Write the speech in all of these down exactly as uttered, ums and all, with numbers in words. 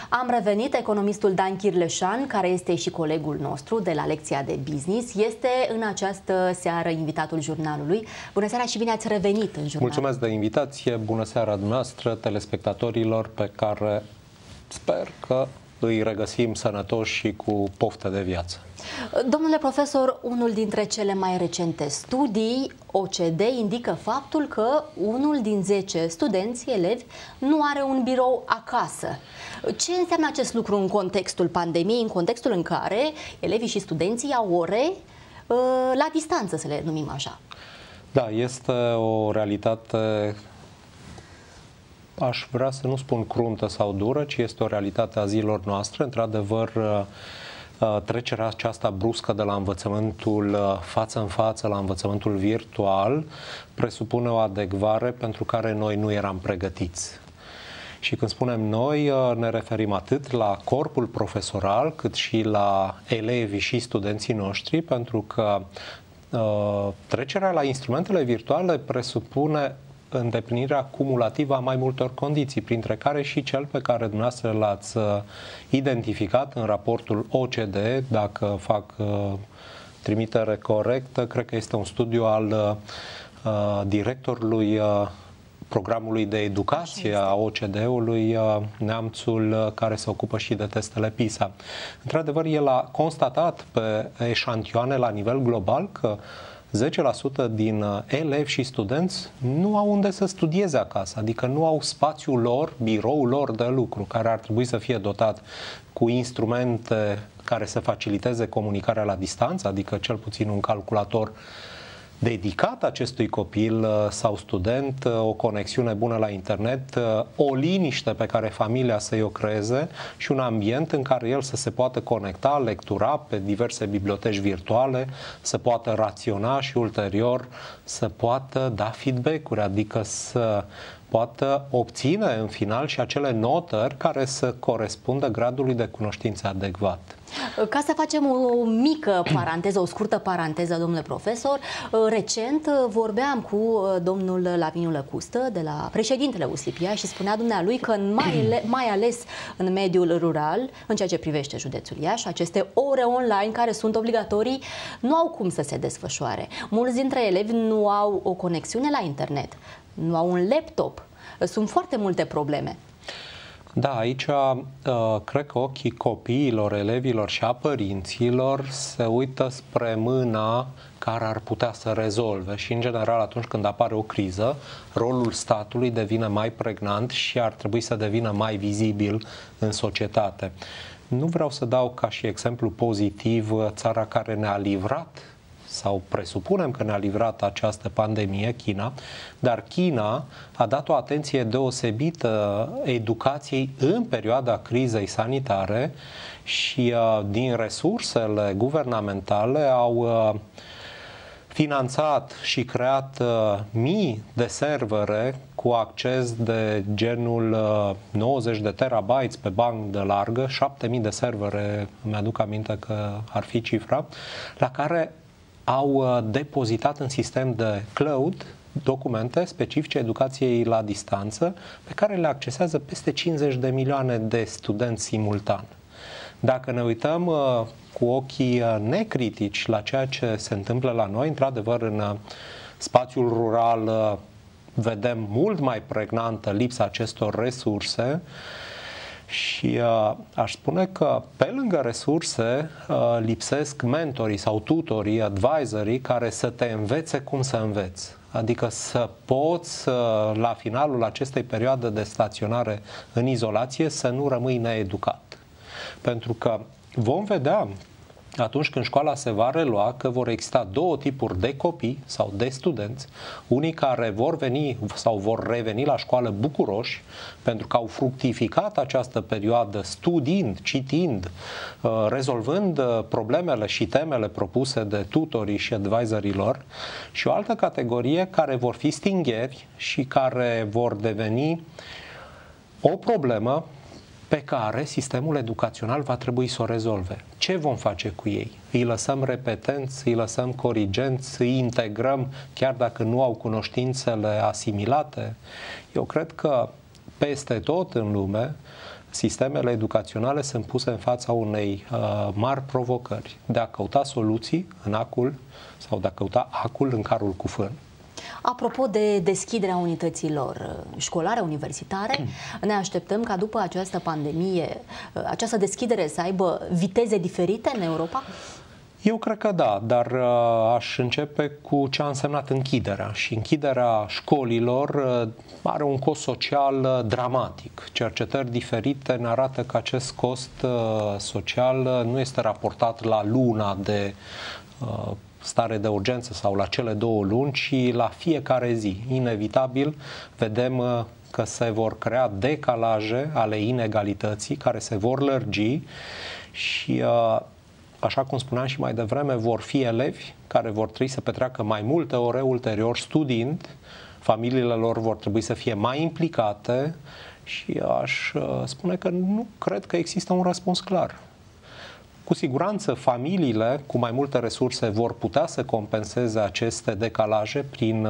Am revenit, economistul Dan Chirleșan, care este și colegul nostru de la lecția de business, este în această seară invitatul jurnalului. Bună seara și bine ați revenit în jurnal. Mulțumesc de invitație, bună seara dumneavoastră, telespectatorilor pe care sper că îi regăsim sănătoși și cu poftă de viață. Domnule profesor, unul dintre cele mai recente studii O C D indică faptul că unul din zece studenți, elevi, nu are un birou acasă. Ce înseamnă acest lucru în contextul pandemiei, în contextul în care elevii și studenții au ore la distanță, să le numim așa? Da, este o realitate, aș vrea să nu spun cruntă sau dură, ci este o realitate a zilor noastre. Într-adevăr, trecerea aceasta bruscă de la învățământul față în față la învățământul virtual presupune o adecvare pentru care noi nu eram pregătiți. Și când spunem noi, ne referim atât la corpul profesoral, cât și la elevii și studenții noștri, pentru că uh, trecerea la instrumentele virtuale presupune îndeplinirea cumulativă a mai multor condiții, printre care și cel pe care dumneavoastră l-ați identificat în raportul O C D, dacă fac uh, trimitere corectă, cred că este un studiu al uh, directorului uh, programului de educație a O C D-ului, neamțul care se ocupă și de testele PISA. Într-adevăr, el a constatat pe eșantioane la nivel global că zece la sută din elevi și studenți nu au unde să studieze acasă, adică nu au spațiul lor, biroul lor de lucru, care ar trebui să fie dotat cu instrumente care să faciliteze comunicarea la distanță, adică cel puțin un calculator dedicat acestui copil sau student, o conexiune bună la internet, o liniște pe care familia să-i o creeze și un ambient în care el să se poată conecta, lectura pe diverse biblioteci virtuale, să poată raționa și ulterior să poată da feedback-uri, adică să poată obține în final și acele notări care să corespundă gradului de cunoștință adecvat. Ca să facem o mică paranteză, o scurtă paranteză, domnule profesor, recent vorbeam cu domnul Laviniu Lăcustă, de la președintele U S L I P I A, și spunea dumnealui că mai, mai ales în mediul rural, în ceea ce privește județul Iași, aceste ore online care sunt obligatorii nu au cum să se desfășoare. Mulți dintre elevi nu au o conexiune la internet, nu au un laptop. Sunt foarte multe probleme. Da, aici uh, cred că ochii copiilor, elevilor și a părinților se uită spre mâna care ar putea să rezolve și, în general, atunci când apare o criză, rolul statului devine mai pregnant și ar trebui să devină mai vizibil în societate. Nu vreau să dau ca și exemplu pozitiv țara care ne-a livrat sau presupunem că ne-a livrat această pandemie, China, dar China a dat o atenție deosebită educației în perioada crizei sanitare și uh, din resursele guvernamentale au uh, finanțat și creat uh, mii de servere cu acces de genul uh, nouăzeci de terabytes pe bandă largă, șapte mii de servere, mi-aduc aminte că ar fi cifra, la care au depozitat în sistem de cloud documente specifice educației la distanță, pe care le accesează peste cincizeci de milioane de studenți simultan. Dacă ne uităm cu ochii necritici la ceea ce se întâmplă la noi, într-adevăr, în spațiul rural vedem mult mai pregnantă lipsa acestor resurse. Și uh, aș spune că pe lângă resurse uh, lipsesc mentorii sau tutorii, advisorii care să te învețe cum să înveți. Adică să poți uh, la finalul acestei perioade de staționare în izolație să nu rămâi needucat. Pentru că vom vedea atunci când școala se va relua că vor exista două tipuri de copii sau de studenți, unii care vor veni sau vor reveni la școală bucuroși pentru că au fructificat această perioadă studiind, citind, rezolvând problemele și temele propuse de tutorii și advisorii lor, și o altă categorie care vor fi stingheri și care vor deveni o problemă pe care sistemul educațional va trebui să o rezolve. Ce vom face cu ei? Îi lăsăm repetenți, îi lăsăm corigenți, îi integrăm chiar dacă nu au cunoștințele asimilate? Eu cred că peste tot în lume sistemele educaționale sunt puse în fața unei uh, mari provocări de a căuta soluții în acul sau de a căuta acul în carul cu fân. Apropo de deschiderea unităților școlare, universitare, ne așteptăm ca după această pandemie, această deschidere să aibă viteze diferite în Europa? Eu cred că da, dar uh, aș începe cu ce a însemnat închiderea. Și închiderea școlilor uh, are un cost social uh, dramatic. Cercetări diferite ne arată că acest cost uh, social uh, nu este raportat la luna de uh, stare de urgență sau la cele două luni, ci la fiecare zi. Inevitabil vedem uh, că se vor crea decalaje ale inegalității care se vor lărgi și uh, așa cum spuneam și mai devreme, vor fi elevi care vor trebui să petreacă mai multe ore ulterior studiind, familiile lor vor trebui să fie mai implicate și aș spune că nu cred că există un răspuns clar. Cu siguranță familiile cu mai multe resurse vor putea să compenseze aceste decalaje prin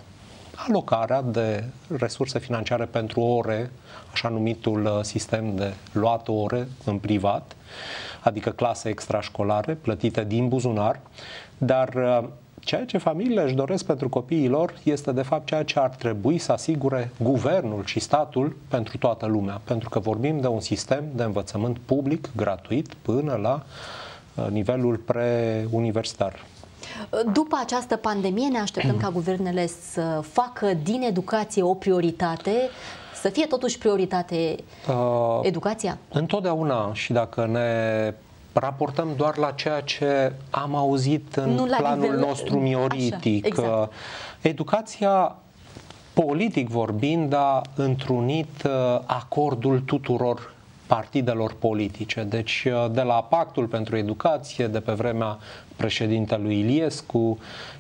alocarea de resurse financiare pentru ore, așa numitul sistem de luat ore în privat, adică clase extrașcolare plătite din buzunar, dar ceea ce familiile își doresc pentru copiii lor este de fapt ceea ce ar trebui să asigure guvernul și statul pentru toată lumea, pentru că vorbim de un sistem de învățământ public, gratuit, până la nivelul preuniversitar. După această pandemie ne așteptăm ca guvernele să facă din educație o prioritate, să fie totuși prioritate uh, educația? Întotdeauna, și dacă ne raportăm doar la ceea ce am auzit în nu planul nivel... nostru mioritic, așa, exact. Educația, politic vorbind, a întrunit acordul tuturor partidelor politice. Deci de la Pactul pentru Educație de pe vremea președintelui Iliescu,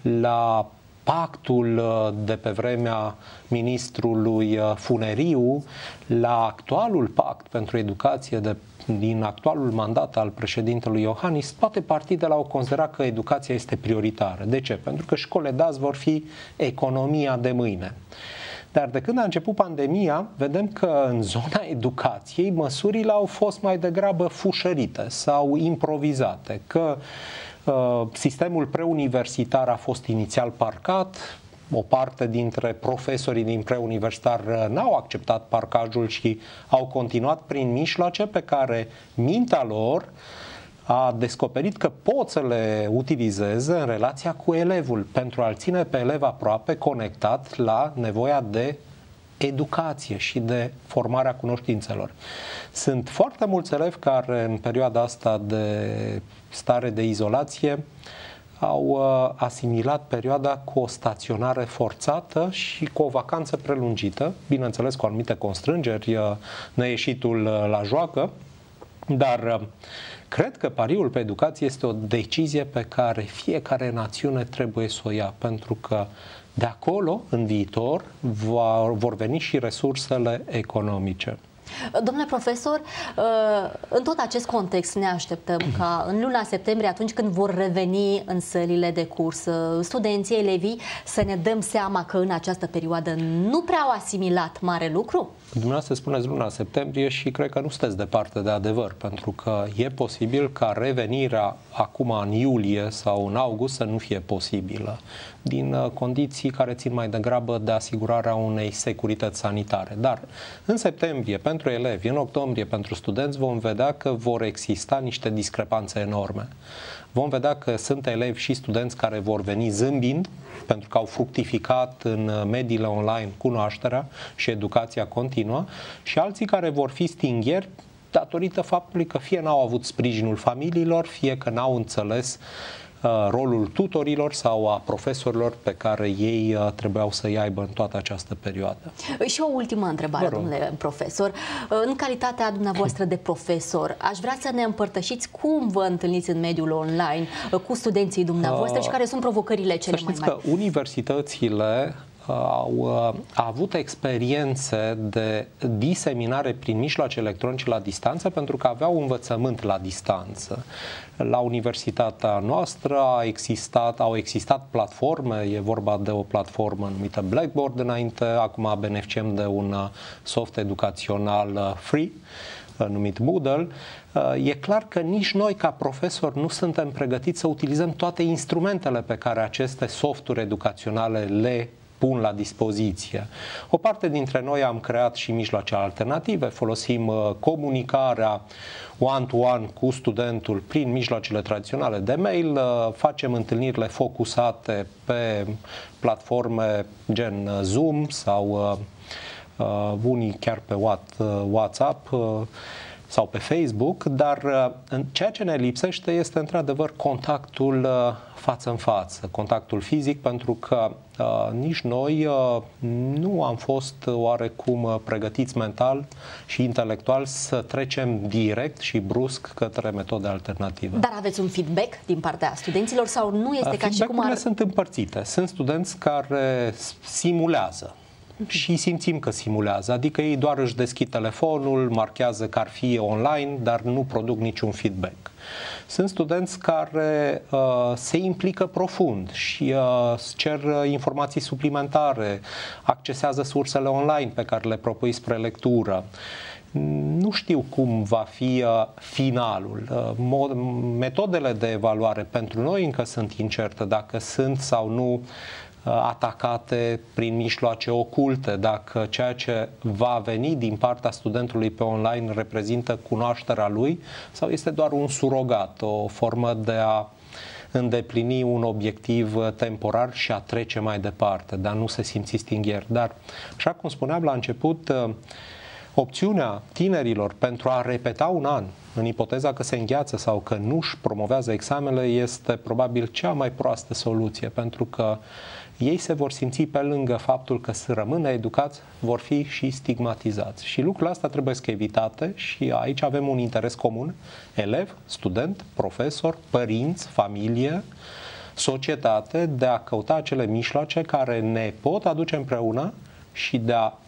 la pactul de pe vremea ministrului Funeriu, la actualul pact pentru educație de, din actualul mandat al președintelui Iohannis, toate partidele au considerat că educația este prioritară. De ce? Pentru că școlile de azi vor fi economia de mâine. Dar de când a început pandemia, vedem că în zona educației măsurile au fost mai degrabă fușărite sau improvizate, că sistemul preuniversitar a fost inițial parcat, o parte dintre profesorii din preuniversitar n-au acceptat parcajul și au continuat prin mijloace pe care mintea lor a descoperit că pot să le utilizeze în relația cu elevul pentru a-l ține pe elev aproape conectat la nevoia de educație și de formarea cunoștințelor. Sunt foarte mulți elevi care în perioada asta de stare de izolație au asimilat perioada cu o staționare forțată și cu o vacanță prelungită, bineînțeles cu anumite constrângeri, neieșitul la joacă, dar cred că pariul pe educație este o decizie pe care fiecare națiune trebuie să o ia, pentru că de acolo, în viitor, va, vor veni și resursele economice. Domnule profesor, în tot acest context ne așteptăm ca în luna septembrie, atunci când vor reveni în sălile de curs studenții, elevii, să ne dăm seama că în această perioadă nu prea au asimilat mare lucru? Dumneavoastră spuneți luna septembrie și cred că nu sunteți departe de adevăr, pentru că e posibil ca revenirea acum în iulie sau în august să nu fie posibilă, din condiții care țin mai degrabă de asigurarea unei securități sanitare. Dar în septembrie, pentru elevi, în octombrie, pentru studenți, vom vedea că vor exista niște discrepanțe enorme. Vom vedea că sunt elevi și studenți care vor veni zâmbind, pentru că au fructificat în mediile online cunoașterea și educația continuă, și alții care vor fi stingheri datorită faptului că fie n-au avut sprijinul familiilor, fie că n-au înțeles uh, rolul tutorilor sau a profesorilor pe care ei uh, trebuiau să-i aibă în toată această perioadă. Și o ultimă întrebare, domnule profesor. În calitatea dumneavoastră de profesor, aș vrea să ne împărtășiți cum vă întâlniți în mediul online cu studenții dumneavoastră uh, și care sunt provocările cele mai mari. Că universitățile au avut experiențe de diseminare prin mijloace electronice la distanță, pentru că aveau învățământ la distanță. La universitatea noastră a existat, au existat platforme, e vorba de o platformă numită Blackboard înainte, acum beneficiem de un soft educațional free, numit Moodle, e clar că nici noi ca profesori nu suntem pregătiți să utilizăm toate instrumentele pe care aceste softuri educaționale le pun la dispoziție. O parte dintre noi am creat și mijloace alternative, folosim comunicarea one-to-one cu studentul prin mijloacele tradiționale de mail, facem întâlnirile focusate pe platforme gen Zoom sau uh, unii chiar pe WhatsApp uh, sau pe Facebook, dar uh, ceea ce ne lipsește este într-adevăr contactul uh, față în față, contactul fizic, pentru că uh, nici noi uh, nu am fost oarecum uh, pregătiți mental și intelectual să trecem direct și brusc către metode alternative. Dar aveți un feedback din partea studenților sau nu este uh, ca și cum ar... sunt împărțite. Sunt studenți care simulează. Și simțim că simulează, adică ei doar își deschid telefonul, marchează că ar fi online, dar nu produc niciun feedback. Sunt studenți care uh, se implică profund și uh, cer informații suplimentare, accesează sursele online pe care le propui spre lectură. Nu știu cum va fi uh, finalul. Uh, metodele de evaluare pentru noi încă sunt incerte, dacă sunt sau nu atacate prin mijloace oculte, dacă ceea ce va veni din partea studentului pe online reprezintă cunoașterea lui sau este doar un surogat, o formă de a îndeplini un obiectiv temporar și a trece mai departe, de a nu se simți stingher. Dar, așa cum spuneam la început, opțiunea tinerilor pentru a repeta un an, în ipoteza că se îngheață sau că nu își promovează examenele, este probabil cea mai proastă soluție, pentru că ei se vor simți, pe lângă faptul că să rămână educați, vor fi și stigmatizați. Și lucrurile astea trebuie să evitate și aici avem un interes comun: elev, student, profesor, părinți, familie, societate, de a căuta acele mijloace care ne pot aduce împreună și de a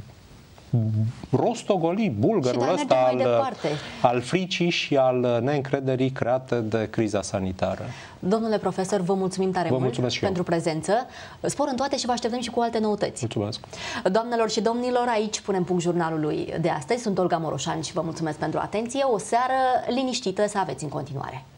rostogoli bulgărul ăsta al, al fricii și al neîncrederii create de criza sanitară. Domnule profesor, vă mulțumim tare vă mult pentru prezență. Spor în toate și vă așteptăm și cu alte noutăți. Mulțumesc. Doamnelor și domnilor, aici punem punct jurnalului de astăzi. Sunt Olga Moroșan și vă mulțumesc pentru atenție. O seară liniștită să aveți în continuare.